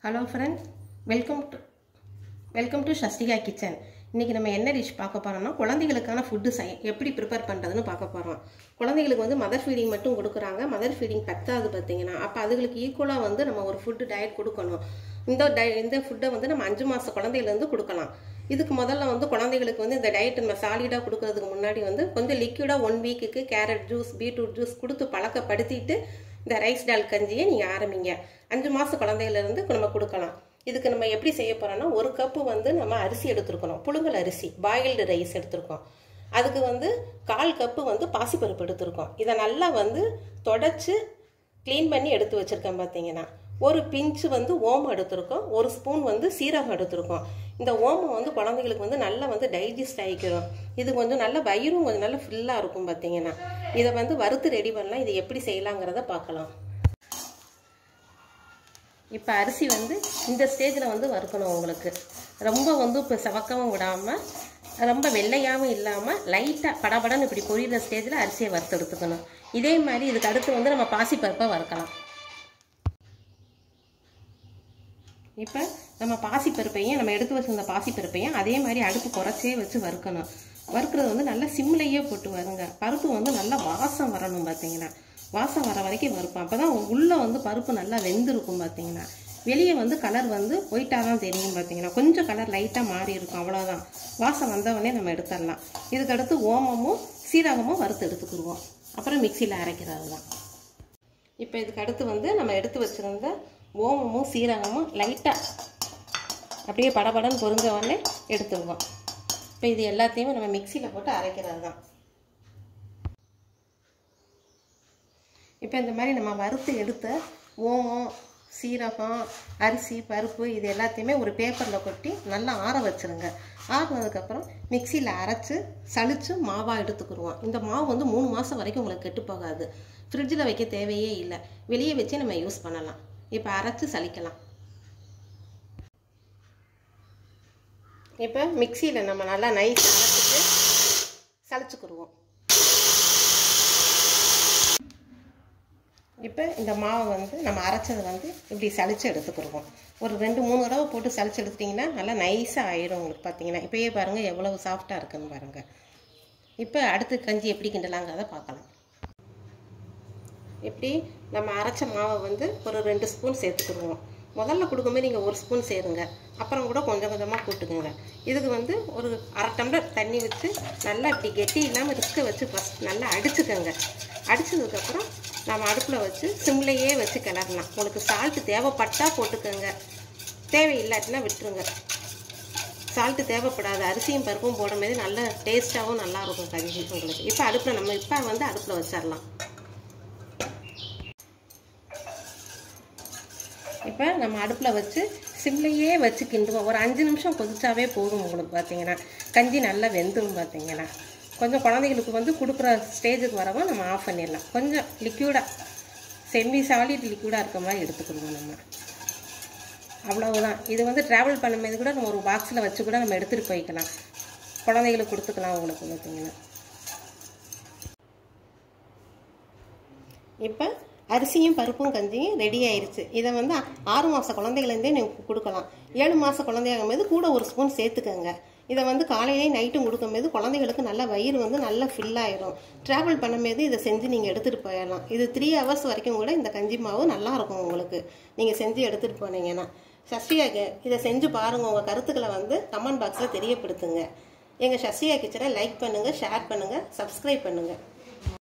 Hello friends, welcome to Shastika Kitchen. இன்னைக்கு நம்ம என்ன டிஷ் பார்க்க போறோம்னா குழந்தைகளுக்கான ஃபுட் எப்படி ப்ரிப்பேர் பண்றதுன்னு பார்க்க போறோம். குழந்தைகளுக்கு வந்து மதர் ஃபீடிங் மட்டும் கொடுக்கறாங்க. மதர் ஃபீடிங் பத்தாது பாத்தீங்கன்னா அப்ப அதுகளுக்கு ஈக்குவலா வந்து நம்ம ஒரு ஃபுட் டயட் கொடுக்கணும். இந்த ஃபுட்டை வந்து நம்ம 5 மாச குழந்தையில இருந்து கொடுக்கலாம். இதுக்கு முதல்ல வந்து குழந்தைகளுக்கு வந்து இந்த டயட் நம்ம சாலிடா கொடுக்கிறதுக்கு முன்னாடி வந்து கொஞ்சம் லிக்விடா 1 வீக்குக்கு கேரட் ஜூஸ், பீட்ரூட் ஜூஸ் கொடுத்து பழக்கப்படுத்திட்டு இந்த ரைஸ் டால் கஞ்சியை நீங்க ஆரம்பிங்க. 5 மாச குழந்தையில இருந்து நம்ம கொடுக்கலாம். இதுக்கு நம்ம எப்படி செய்ய போறோம்னா 1 கப் வந்து நம்ம அரிசி எடுத்துக்கணும். புழுங்கல் அரிசி, பாயில்டு ரைஸ் எடுத்துக்கோம். அதுக்கு வந்து 1/4 கப் வந்து பாசிப்பருப்பு எடுத்துக்கோம். இத நல்லா வந்து தொடச்சு க்ளீன் பண்ணி எடுத்து வச்சிருக்கேன் பாத்தீங்கன்னா. ஒரு பிஞ்ச் வந்து ஓமம் எடுத்துக்கோம். 1 ஸ்பூன் வந்து சீரகம் எடுத்துக்கோம். இந்த ஓமம் வந்து குழந்தைகளுக்கு வந்து நல்லா வந்து டைஜஸ்ட் ஆயிக்கும். இது கொஞ்சம் நல்ல வயிறும் கொஞ்சம் நல்ல ஃபில்லா இருக்கும் பாத்தீங்கன்னா. இத வந்து வறுத்து ரெடி பண்ணலாம். இது எப்படி செய்யலாம்ங்கறத பார்க்கலாம். இப்ப அரிசி வந்து இந்த ஸ்டேஜ்ல வந்து வறுக்கணும். உங்களுக்கு ரொம்ப வந்து இப்ப சவக்கவும் விடாம ரொம்ப வெள்ளையாவும் இல்லாம லைட்டா படபடன்னு இப்படி பொரியிற ஸ்டேஜ்ல அரிசியை வறுத்து எடுத்துக்கணும். இதே மாதிரி இதுக்கு அடுத்து வந்து நம்ம பாசி பருப்பை வறுக்கலாம். இப்ப நம்ம பாசி பருப்பையும் நம்ம எடுத்து வச்சிருந்த பாசி பருப்பையும் அதே மாதிரி அடுப்பு குறைச்சே வச்சு வறுக்கணும். வறுக்கிறது வந்து நல்லா சிம்லையே போட்டு வருங்க. பருப்பு வந்து நல்லா வாசம் வரணும் பாத்தீங்கன்னா. வாசம் வர வரைக்கும் வறுப்போம். அப்பதான் உள்ள வந்து பருப்பு நல்லா வெந்திருக்கும் பாத்தீங்கன்னா. வெளியே வந்து கலர் வந்து ஒயிட்டா தான் தெரியும் பாத்தீங்கன்னா. கொஞ்சம் கலர் லைட்டா மாறி இருக்கும், அவ்வளவுதான். வாசம் வந்தவொடனே நம்ம எடுத்துடலாம். இதுக்கு அடுத்து ஓமமும் சீரகமும் வறுத்து எடுத்துக்குருவோம். அப்புறம் மிக்சியில அரைக்கிறது தான். இப்போ இதுக்கு அடுத்து வந்து நம்ம எடுத்து வச்சிருந்த ஓமமும் சீரகமும் லைட்டா அப்படியே படபடன்னு பொரிஞ்ச உடனே எடுத்துருவோம். இப்போ இது எல்லாத்தையுமே நம்ம மிக்சியில போட்டு அரைக்கிறது தான். இப்போ இந்த மாதிரி நம்ம வறுத்து எடுத்த ஓமம், சீரகம், அரிசி, பருப்பு இது எல்லாத்தையுமே ஒரு பேப்பரில் கொட்டி நல்லா ஆற வச்சுருங்க. ஆறினதுக்கப்புறம் மிக்சியில் அரைச்சி சளிச்சு மாவாக எடுத்துக்கிடுவோம். இந்த மாவு வந்து 3 மாதம் வரைக்கும் உங்களுக்கு கெட்டு போகாது. ஃப்ரிட்ஜில் வைக்க தேவையே இல்லை. வெளியே வச்சு நம்ம யூஸ் பண்ணலாம். இப்போ அரைச்சி சளிக்கலாம். இப்போ மிக்சியில் நம்ம நல்லா நைஸ் அரைச்சிட்டு சளிச்சுக்கிடுவோம். இப்போ இந்த மாவை வந்து நம்ம அரைச்சது வந்து இப்படி சளிச்சு எடுத்துக்கிடுவோம். ஒரு 2-3 தடவை போட்டு சளிச்சு எடுத்துட்டிங்கன்னா நல்லா நைஸாக ஆயிடும் உங்களுக்கு பார்த்தீங்கன்னா. இப்போயே பாருங்கள் எவ்வளவு சாஃப்டாக இருக்குன்னு பாருங்கள். இப்போ அடுத்து கஞ்சி எப்படி கிண்டலாங்கிறத பார்க்கலாம். இப்படி நம்ம அரைச்ச மாவை வந்து ஒரு 2 ஸ்பூன் சேர்த்துக்கிடுவோம். முதல்ல கொடுக்கும்போது நீங்கள் 1 ஸ்பூன் சேருங்க. அப்புறம் கூட கொஞ்சம் கொஞ்சமாக கூட்டுக்குங்க. இதுக்கு வந்து ஒரு 1/2 டம்ளர் தண்ணி வச்சு நல்லா இப்படி கெட்டி இல்லாமல் ரிஸ்க வச்சு ஃபஸ்ட் நல்லா அடிச்சுக்கோங்க. அடிச்சதுக்கப்புறம் நம்ம அடுப்பில் வச்சு சிம்லையே வச்சு கிளறலாம். உங்களுக்கு சால்ட்டு தேவைப்பட்டா போட்டுக்கோங்க, தேவையில்லாட்டினா விட்டுருங்க. சால்ட்டு தேவைப்படாது. அரிசியும் பருப்பும் போடும்போது நல்ல டேஸ்ட்டாகவும் நல்லாயிருக்கும் கஞ்சி உங்களுக்கு. இப்போ அடுப்பில் நம்ம வந்து அடுப்பில் வச்சிடலாம். இப்போ நம்ம அடுப்பில் வச்சு சிம்லையே வச்சு கிண்டுவோம். ஒரு 5 நிமிஷம் கொதிச்சாவே போதும் உங்களுக்கு பார்த்தீங்கன்னா. கஞ்சி நல்லா வெந்துடும் பார்த்தீங்கன்னா. கொஞ்சம் குழந்தைகளுக்கு வந்து கொடுக்குற ஸ்டேஜுக்கு வரவும் நம்ம ஆஃப் பண்ணிடலாம். கொஞ்சம் லிக்யூடாக செமி சாலிட் லிக்யூடாக இருக்க மாதிரி எடுத்துக்கணும் நம்ம. அவ்வளவுதான். இது வந்து ட்ராவல் பண்ணும்போது கூட நம்ம ஒரு பாக்ஸில் வச்சு கூட நம்ம எடுத்துகிட்டு போய்க்கலாம். குழந்தைகளுக்கு கொடுத்துக்கலாம் உங்களுக்கு பார்த்தீங்கன்னா. இப்போ அரிசியும் பருப்பும் கஞ்சியும் ரெடி ஆயிடுச்சு. இதை வந்து 6 மாச குழந்தைகளேருந்தே நீங்கள் கொடுக்கலாம். 7 மாச குழந்தையாகும் போது கூட 1 ஸ்பூன் சேர்த்துக்கோங்க. இதை வந்து காலையிலேயும் நைட்டும் கொடுக்கும்போது குழந்தைகளுக்கு நல்ல வயிறு வந்து நல்லா ஃபில் ஆயிடும். ட்ராவல் பண்ணும்போது இதை செஞ்சு நீங்கள் எடுத்துகிட்டு போயிடலாம். இது 3 ஹவர்ஸ் வரைக்கும் கூட இந்த கஞ்சி மாவு நல்லாயிருக்கும் உங்களுக்கு. நீங்கள் செஞ்சு எடுத்துகிட்டு போனீங்கன்னா. சஸ்டியா இதை செஞ்சு பாருங்கள். உங்கள் கருத்துக்களை வந்து கமெண்ட் பாக்ஸில் தெரியப்படுத்துங்க. எங்கள் சஸ்டியா கிச்சனை லைக் பண்ணுங்கள், ஷேர் பண்ணுங்கள், சப்ஸ்கிரைப் பண்ணுங்கள்.